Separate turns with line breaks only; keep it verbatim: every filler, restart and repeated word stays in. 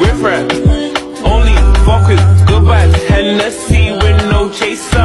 Riff rap, only fuck with good vibes. Hennessy with no chaser.